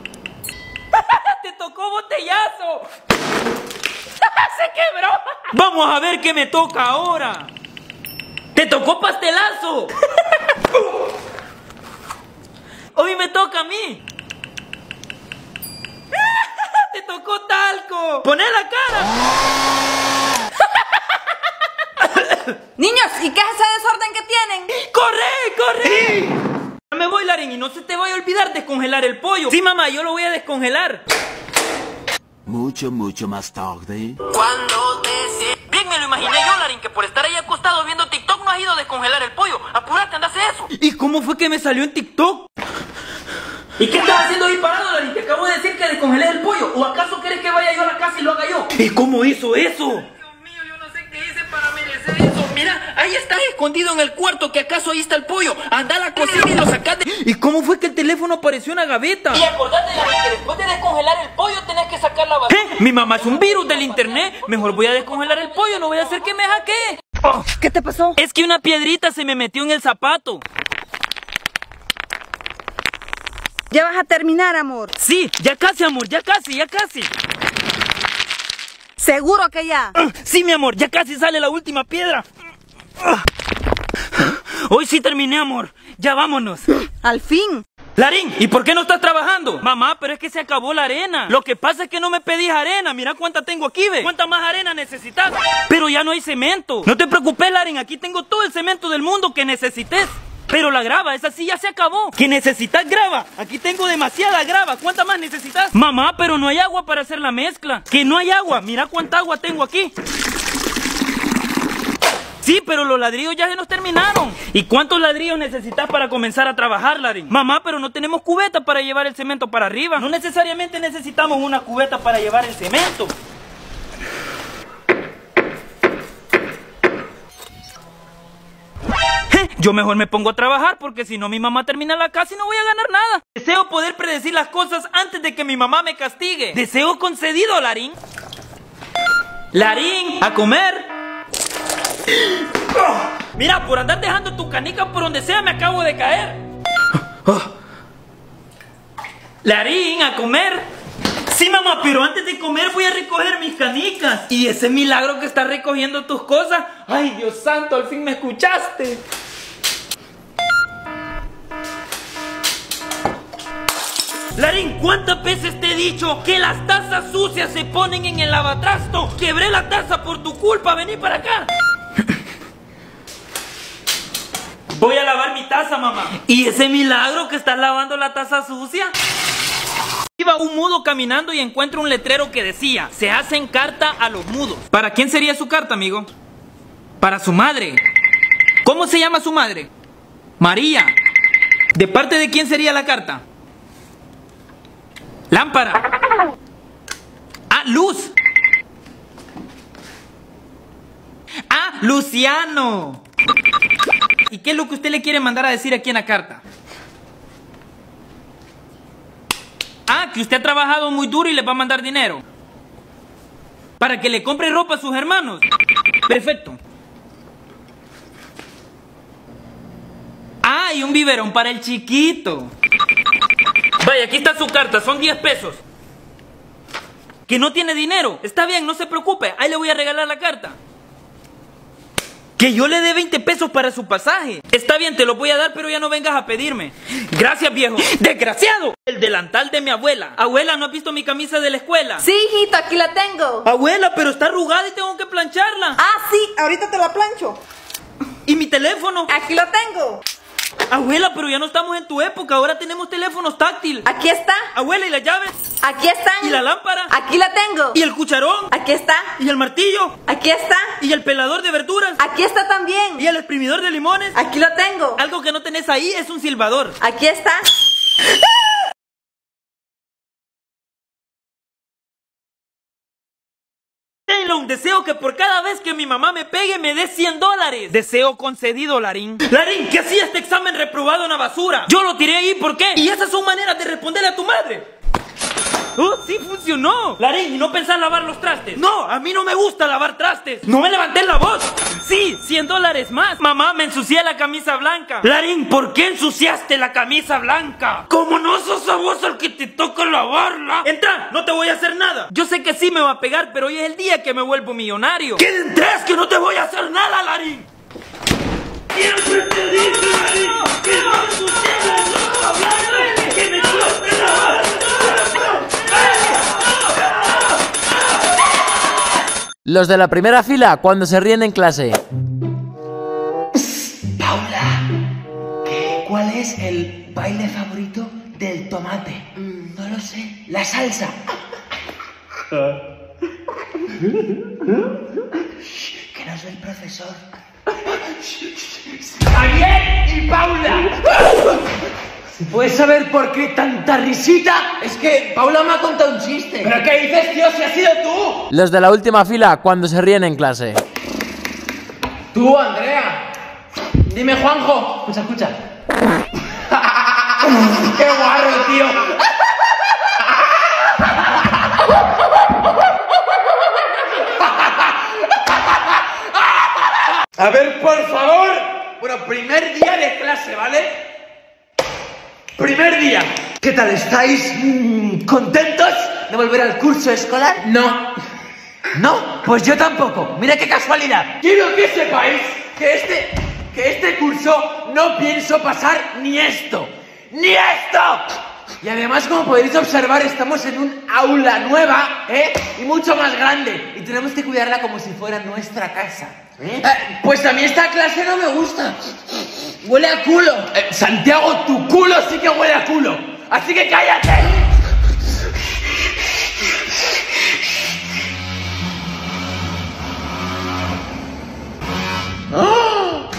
Te tocó botellazo. Se quebró. Vamos a ver qué me toca ahora. Te tocó pastelazo. Hoy me toca a mí. Te tocó talco. Poné la cara. Niños, ¿y qué es ese desorden que tienen? ¡Corre, corre! Ya me voy, Larín, y no se te vaya a olvidar descongelar el pollo. Sí, mamá, yo lo voy a descongelar. Mucho más tarde. Cuando bien me lo imaginé yo, Larín, que por estar ahí acostado viendo TikTok no has ido a descongelar el pollo. Apúrate, anda a hacer eso. ¿Y cómo fue que me salió en TikTok? ¿Y qué estás haciendo ahí parado, Larín? Te acabo de decir que descongelé el pollo. ¿O acaso quieres que vaya yo a la casa y lo haga yo? ¿Y cómo hizo eso? Dios mío, yo no sé qué hice para merecer eso. Mira, ahí estás escondido en el cuarto, que acaso ahí está el pollo. Anda a la cocina y lo sacaste. ¿Y cómo fue que el teléfono apareció en la gaveta? Y acordate, Larín, que después de descongelar el pollo tenés que sacar la basura. Mi mamá es un virus del internet. Mejor voy a descongelar el pollo, no voy a hacer que me hackee. Oh, ¿qué te pasó? es que una piedrita se me metió en el zapato. Ya vas a terminar, amor. Sí, ya casi, amor, ya casi, ya casi. ¿Seguro que ya? Sí, mi amor, ya casi sale la última piedra. Hoy sí terminé, amor. Ya vámonos. Al fin. Larín, ¿y por qué no estás trabajando? Mamá, pero es que se acabó la arena. Lo que pasa es que no me pedís arena. Mira cuánta tengo aquí, ve. ¿Cuánta más arena necesitas? Pero ya no hay cemento. No te preocupes, Larín, aquí tengo todo el cemento del mundo que necesites. Pero la grava, esa sí ya se acabó. ¿Que necesitas grava? Aquí tengo demasiada grava. ¿Cuánta más necesitas? Mamá, pero no hay agua para hacer la mezcla. Que no hay agua. Mira cuánta agua tengo aquí. Sí, pero los ladrillos ya se nos terminaron. ¿Y cuántos ladrillos necesitas para comenzar a trabajar, Larín? Mamá, pero no tenemos cubeta para llevar el cemento para arriba. No necesariamente necesitamos una cubeta para llevar el cemento. Yo mejor me pongo a trabajar porque si no mi mamá termina la casa y no voy a ganar nada. Deseo poder predecir las cosas antes de que mi mamá me castigue. Deseo concedido, Larín. Larín, a comer. Mira, por andar dejando tu canica por donde sea me acabo de caer. Oh. Larín, a comer. Sí, mamá, pero antes de comer voy a recoger mis canicas. Y ese milagro que estás recogiendo tus cosas. Ay, Dios santo, al fin me escuchaste. Larín, ¿cuántas veces te he dicho que las tazas sucias se ponen en el lavatrasto? Quebré la taza por tu culpa, vení para acá. Voy a lavar mi taza, mamá. ¿Y ese milagro que estás lavando la taza sucia? Iba un mudo caminando y encuentra un letrero que decía: se hacen carta a los mudos. ¿Para quién sería su carta, amigo? Para su madre. ¿Cómo se llama su madre? María. ¿De parte de quién sería la carta? Lámpara. Ah, Luz. Ah, Luciano. ¿Y qué es lo que usted le quiere mandar a decir aquí en la carta? Ah, que usted ha trabajado muy duro y le va a mandar dinero para que le compre ropa a sus hermanos. Perfecto. Ah, y un biberón para el chiquito. Vaya, aquí está su carta, son 10 pesos. ¿Que no tiene dinero? Está bien, no se preocupe, ahí le voy a regalar la carta. Que yo le dé 20 pesos para su pasaje. Está bien, te lo voy a dar, pero ya no vengas a pedirme. Gracias, viejo. ¡Desgraciado! El delantal de mi abuela. Abuela, ¿no has visto mi camisa de la escuela? Sí, hijito, aquí la tengo. Abuela, pero está arrugada y tengo que plancharla. Ah, sí, ahorita te la plancho. ¿Y mi teléfono? Aquí lo tengo. Abuela, pero ya no estamos en tu época, ahora tenemos teléfonos táctiles. Aquí está. Abuela, ¿y las llaves? Aquí están. ¿Y la lámpara? Aquí la tengo. ¿Y el cucharón? Aquí está. ¿Y el martillo? Aquí está. ¿Y el pelador de verduras? Aquí está también. ¿Y el exprimidor de limones? Aquí lo tengo. Algo que no tenés ahí es un silbador. Aquí está. Taylor, deseo que por cada vez que mi mamá me pegue me dé $100. Deseo concedido, Larín. Larín, ¿qué hacía este examen reprobado en la basura? Yo lo tiré ahí, ¿por qué? Y esas son maneras de responderle a tu madre. ¡Oh, sí funcionó! Larín, ¿y no pensás lavar los trastes? No, a mí no me gusta lavar trastes. ¡No me levanté la voz! Sí, $100 más. Mamá, me ensucié la camisa blanca. Larín, ¿por qué ensuciaste la camisa blanca? Como no sos a vos el que te toca lavarla. Entra, no te voy a hacer nada. Yo sé que sí me va a pegar, pero hoy es el día que me vuelvo millonario. ¡Queden 3 que no te voy a hacer nada, Larín! Siempre te dije, Larín, que no ensuciaras la blanca, que me cueste lavar. Los de la primera fila cuando se ríen en clase. Paula, ¿cuál es el baile favorito del tomate? No lo sé. La salsa. Que nos ve el profesor. ¡Javier y Paula! ¿Puedes saber por qué tanta risita? Es que Paula me ha contado un chiste. ¿Pero qué dices, tío, si has sido tú? Los de la última fila cuando se ríen en clase. Tú, Andrea. Dime, Juanjo. Escucha. ¡Qué guarro, tío! A ver, por favor. Bueno, primer día de clase, ¿vale? Primer día. ¿Qué tal? ¿Estáis contentos de volver al curso escolar? No. ¿No? Pues yo tampoco. Mira qué casualidad. Quiero que sepáis que este curso no pienso pasar ni esto. ¡Ni esto! Y además, como podéis observar, estamos en un aula nueva, y mucho más grande. Y tenemos que cuidarla como si fuera nuestra casa. Pues a mí esta clase no me gusta. Huele a culo. Santiago, tu culo sí que huele a culo. Así que cállate. ¡Oh!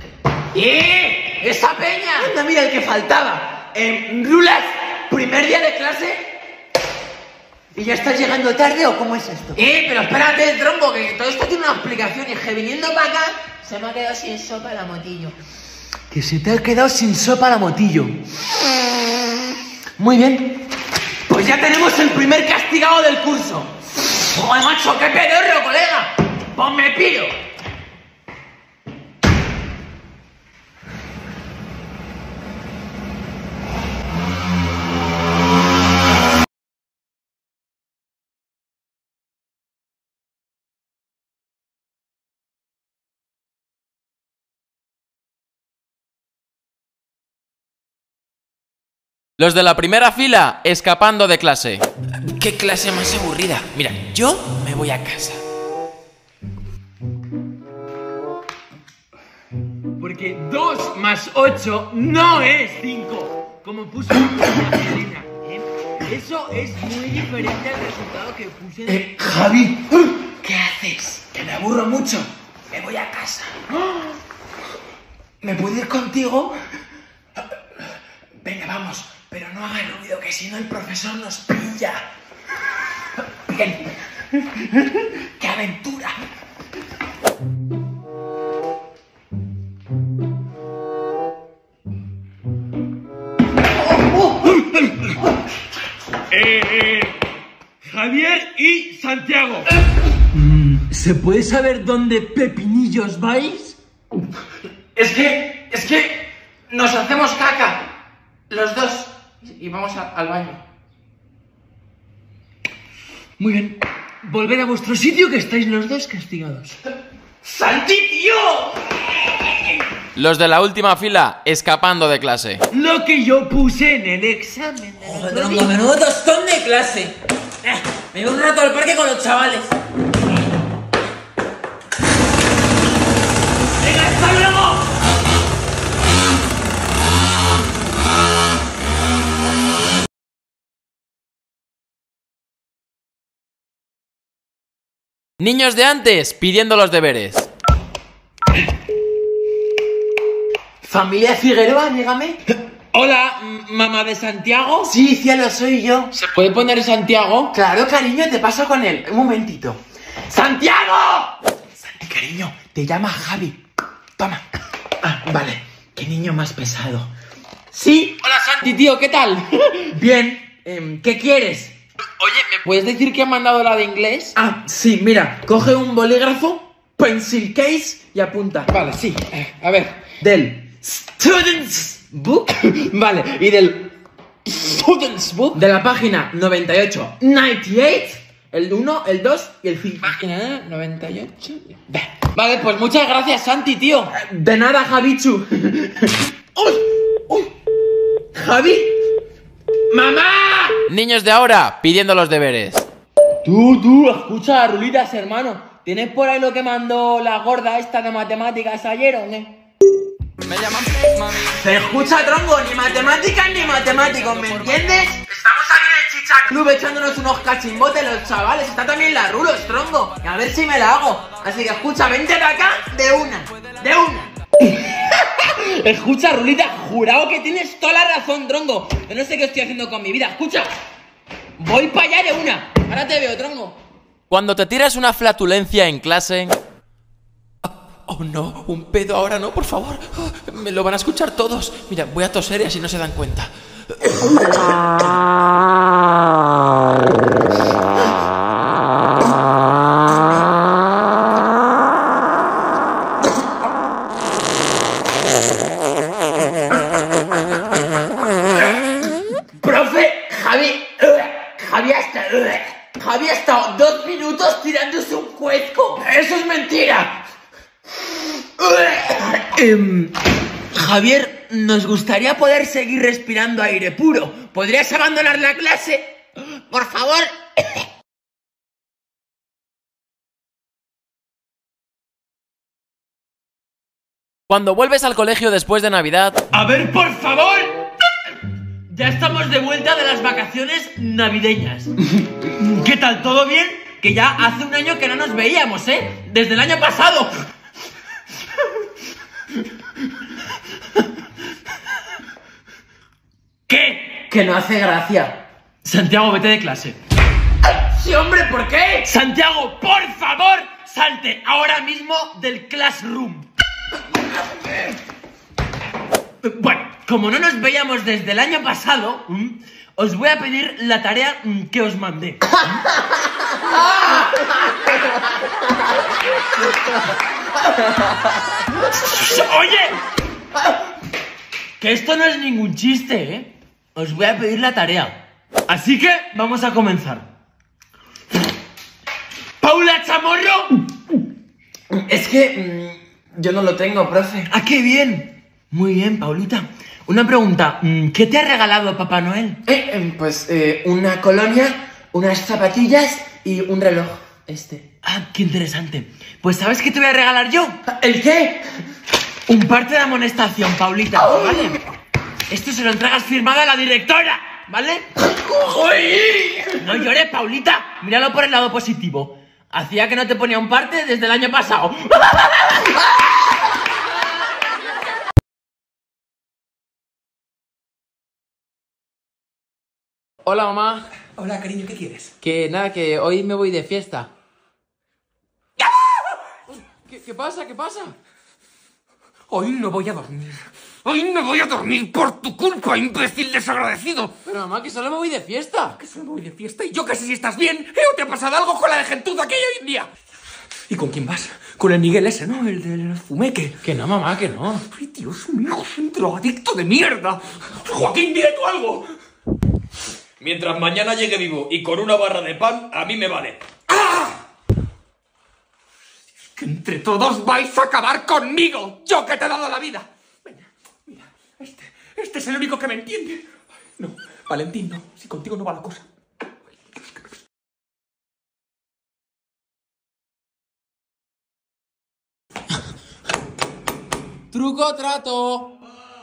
¡Esa peña! Anda, mira el que faltaba. Rulas, primer día de clase. ¿Y ya estás llegando tarde o cómo es esto? Pero espérate, tronco, que todo esto tiene una explicación. Y que viniendo para acá, se me ha quedado sin sopa la motillo. Que se te ha quedado sin sopa la motillo. Muy bien. Pues ya tenemos el primer castigado del curso. ¡Joder, macho, qué pedorro, colega! Pues me piro. Los de la primera fila escapando de clase. Qué clase más aburrida. Mira, yo me voy a casa. Porque 2 más 8 no es 5. Como puso Angelina, ¿eh? Eso es muy diferente al resultado que puse. Javi, ¿qué haces? Que me aburro mucho. Me voy a casa. ¿Me puedo ir contigo? Venga, vamos. Pero no hagas ruido, que si no el profesor nos pilla. Bien. ¡Qué aventura! Javier y Santiago. ¿Se puede saber dónde pepinillos vais? Es que nos hacemos caca. Los dos. Y vamos al baño. Muy bien. Volver a vuestro sitio, que estáis los dos castigados. ¡Santi, tío! Los de la última fila escapando de clase. Lo que yo puse en el examen. Joder, tronco, menudo tostón de clase. Me voy un rato al parque con los chavales. ¡Venga, hasta luego! Niños de antes pidiendo los deberes. Familia Figueroa, dígame. Hola, mamá de Santiago. Sí, cielo, soy yo. ¿Se puede poner Santiago? Claro, cariño, te paso con él. Un momentito. ¡Santiago! Santi, cariño, te llama Javi. Toma. Ah, vale. Qué niño más pesado. Sí. Hola, Santi, tío, ¿qué tal? Bien. ¿Qué quieres? Oye, ¿me puedes decir que ha mandado la de inglés? Ah, sí, mira. Coge un bolígrafo, pencil case y apunta. Vale, sí. A ver. Del Students Book. Vale, y del Students Book. De la página 98. 98. El 1, el 2 y el 5. Página 98. Vale, pues muchas gracias, Santi, tío. De nada, Javichu. ¡Uy! ¡Uy! ¡Javi! ¡Mamá! Niños de ahora pidiendo los deberes. Tú, escucha, Rulitas, hermano. ¿Tienes por ahí lo que mandó la gorda esta de matemáticas ayer o qué? Me llaman Flex, mami. Se escucha, tronco, ni matemáticas ni matemáticos, ¿me entiendes? Estamos aquí en el Chicha Club echándonos unos cachimbotes los chavales. Está también la Rulos, tronco. Y a ver si me la hago. Así que escucha, vente de acá de una. De una. Escucha, Rulita, jurado que tienes toda la razón, tronco. Yo no sé qué estoy haciendo con mi vida. Escucha, voy para allá de una. Ahora te veo, tronco. Cuando te tiras una flatulencia en clase. Oh no, un pedo ahora no, por favor. Me lo van a escuchar todos. Mira, voy a toser y así no se dan cuenta. Profe, Javi ha estado 2 minutos tirándose un cuezco. Eso es mentira. Javier, nos gustaría poder seguir respirando aire puro. ¿Podrías abandonar la clase? Por favor. Cuando vuelves al colegio después de Navidad. A ver, por favor. Ya estamos de vuelta de las vacaciones navideñas. ¿Qué tal? ¿Todo bien? Que ya hace un año que no nos veíamos, ¿eh? Desde el año pasado. ¿Qué? Que no hace gracia. Santiago, vete de clase. Sí, hombre, ¿por qué? Santiago, por favor, salte ahora mismo del classroom. Bueno, como no nos veíamos desde el año pasado, os voy a pedir la tarea que os mandé. ¡Oye! Que esto no es ningún chiste, ¿eh? Os voy a pedir la tarea. Así que vamos a comenzar. ¡Paula Chamorro! Es que yo no lo tengo, profe. ¡Ah, qué bien! Muy bien, Paulita. Una pregunta, ¿qué te ha regalado Papá Noel? Pues una colonia, unas zapatillas y un reloj. Ah, qué interesante. Pues ¿sabes qué te voy a regalar yo? ¿El qué? Un parte de amonestación, Paulita, ¿vale? Esto se lo entregas firmado a la directora, ¿vale? No llores, Paulita. Míralo por el lado positivo. Hacía que no te ponía un parte desde el año pasado. Hola, mamá. Hola, cariño, ¿qué quieres? Que nada, que hoy me voy de fiesta. ¿Qué pasa? ¿Qué pasa? Hoy no voy a dormir. Hoy no voy a dormir por tu culpa, imbécil desagradecido. Pero mamá, que solo me voy de fiesta. Que solo me voy de fiesta y yo que sé si estás bien. ¿O te ha pasado algo con la de gentuza que hay hoy en día? ¿Y con quién vas? Con el Miguel ese, ¿no? El del fumeque. Que no, mamá, que no. Ay, Dios mío, es un drogadicto de mierda. Joaquín, dile tú algo. Mientras mañana llegue vivo y con una barra de pan, a mí me vale. ¡Ah! Que entre todos vais a acabar conmigo. Yo que te he dado la vida. Venga, mira, este es el único que me entiende. No, Valentín, no. Si contigo no va la cosa. ¡Truco, trato!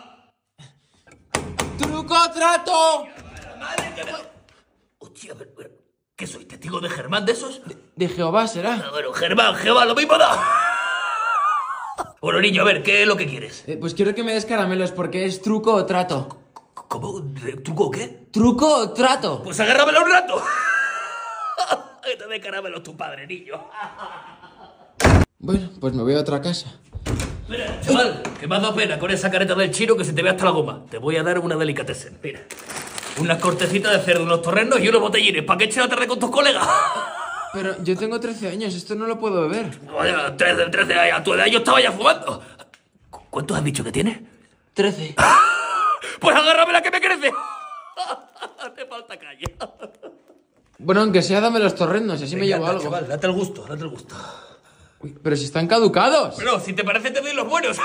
¡Truco, trato! Hostia, pero, ¿qué soy? ¿Testigo de Germán de esos? De Jehová será. Ah, bueno, Germán, Jehová, lo mismo da. Bueno, niño, a ver, ¿qué es lo que quieres? Pues quiero que me des caramelos porque es truco o trato. ¿Cómo? ¿Truco o qué? ¿Truco o trato? Pues agárramelo un rato. Que te dé caramelos tu padre, niño. Bueno, pues me voy a otra casa. Mira, chaval, que me ha dado pena con esa careta del chino que se te ve hasta la goma. Te voy a dar una delicatessen, mira. Unas cortecitas de cerdo, unos torrenos y unos botellines. ¿Para qué eches la tarde con tus colegas? Pero yo tengo 13 años, esto no lo puedo beber. Vaya, 13 años, a tu edad yo estaba ya fumando. ¿Cuántos has dicho que tienes? 13. Pues agárrame la que me crece. Te falta calle. Bueno, aunque sea, dame los torrenos, así me llevo algo. Chaval, date el gusto, date el gusto. Uy, pero si están caducados. Pero si te parece te doy los buenos.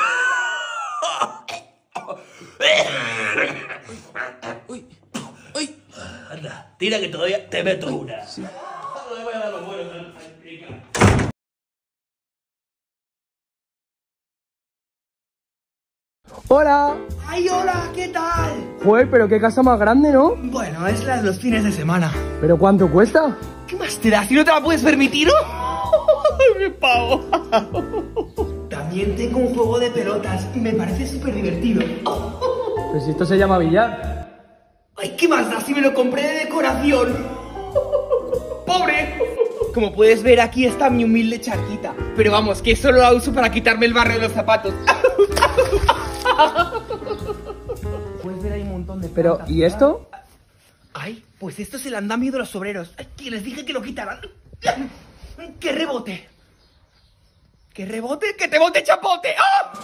Uy, uy. Anda, tira que todavía te meto una. Sí. Voy a dar los buenos. ¡Hola! ¡Ay, hola! ¿Qué tal? Joder, pero qué casa más grande, ¿no? Bueno, es la de los fines de semana. ¿Pero cuánto cuesta? ¿Qué más te da si no te la puedes permitir? ¡Me pago! También tengo un juego de pelotas y me parece súper divertido. Pues si esto se llama billar. ¡Ay, qué más da si me lo compré de decoración! ¡Pobre! Como puedes ver, aquí está mi humilde charquita. Pero vamos, que solo la uso para quitarme el barro de los zapatos. Puedes ver ahí un montón de Pero, plantas. ¿y esto? Ay, pues esto es el andamio de los obreros. Ay, que les dije que lo quitaran. ¡Que rebote! ¡Que rebote! ¡Que te bote chapote! ¡Ah!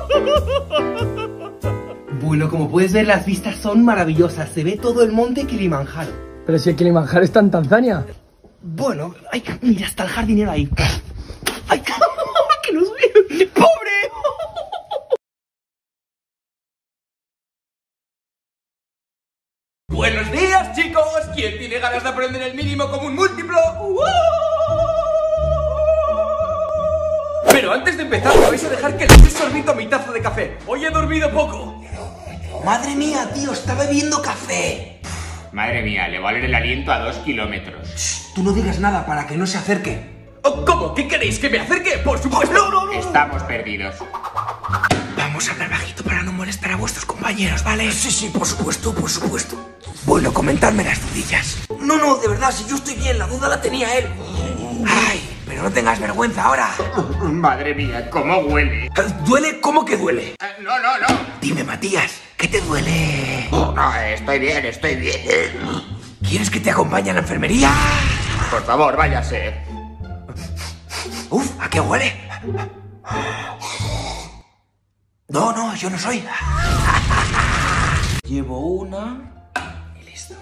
Bueno, como puedes ver, las vistas son maravillosas. Se ve todo el monte Kilimanjaro. Pero si el Kilimanjaro está en Tanzania. Bueno, ay, mira, está el jardinero ahí. ¡Ay, que nos ve! ¡Pobre! Buenos días, chicos. ¿Quién tiene ganas de aprender el mínimo común múltiplo? Pero antes de empezar, me vais a dejar que le eche sorbito a mi taza de café. Hoy he dormido poco. Madre mía, tío, está bebiendo café. Madre mía, le va a oler el aliento a 2 kilómetros. Tú no digas nada para que no se acerque. Oh, ¿cómo? ¿Qué queréis? ¿Que me acerque? ¡Por supuesto! No. Estamos perdidos. Vamos a hablar bajito para no molestar a vuestros compañeros, ¿vale? Sí, por supuesto, por supuesto. Bueno, comentadme las dudillas. No, de verdad, si yo estoy bien, la duda la tenía él. Ay, pero no tengas vergüenza ahora. Madre mía, ¿cómo huele? ¿Duele? ¿Cómo que duele? No. Dime, Matías, ¿qué te duele? No, estoy bien. ¿Quieres que te acompañe a la enfermería? Por favor, váyase. Uf, ¿a qué huele? No, yo no soy. Llevo una y listo.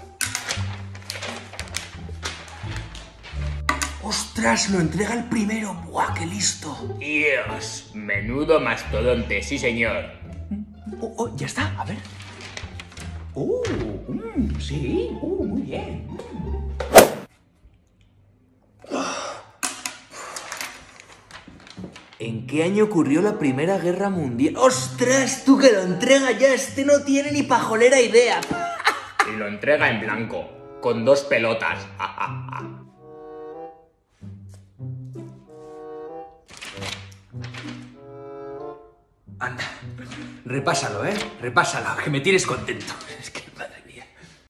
¡Ostras! Lo entrega el primero. ¡Buah, qué listo! Dios, menudo mastodonte, sí señor. Oh, ya está, a ver. Sí, muy bien. ¿En qué año ocurrió la Primera Guerra Mundial? ¡Ostras! Tú que lo entrega ya, este no tiene ni pajolera idea. Y lo entrega en blanco, con 2 pelotas. Anda, repásalo, repásalo, que me tienes contento. Es que, madre mía.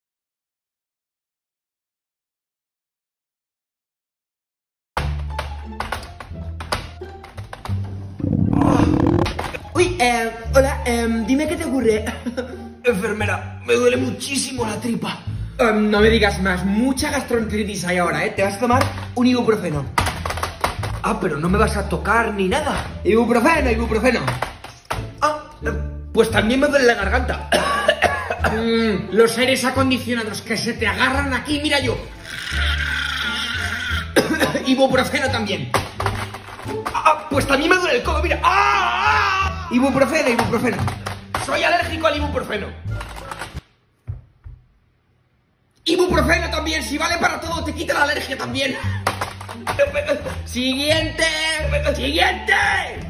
Uy, hola, dime qué te ocurre. Enfermera, me duele muchísimo la tripa. No me digas más, mucha gastroenteritis hay ahora, Te vas a tomar un ibuprofeno. Ah, pero no me vas a tocar ni nada. Ibuprofeno. Pues también me duele la garganta. Los aires acondicionados que se te agarran aquí, mira yo. Ibuprofeno también. Pues también me duele el codo, mira. Ibuprofeno. Soy alérgico al ibuprofeno. Ibuprofeno también, si vale para todo, te quita la alergia también. Siguiente.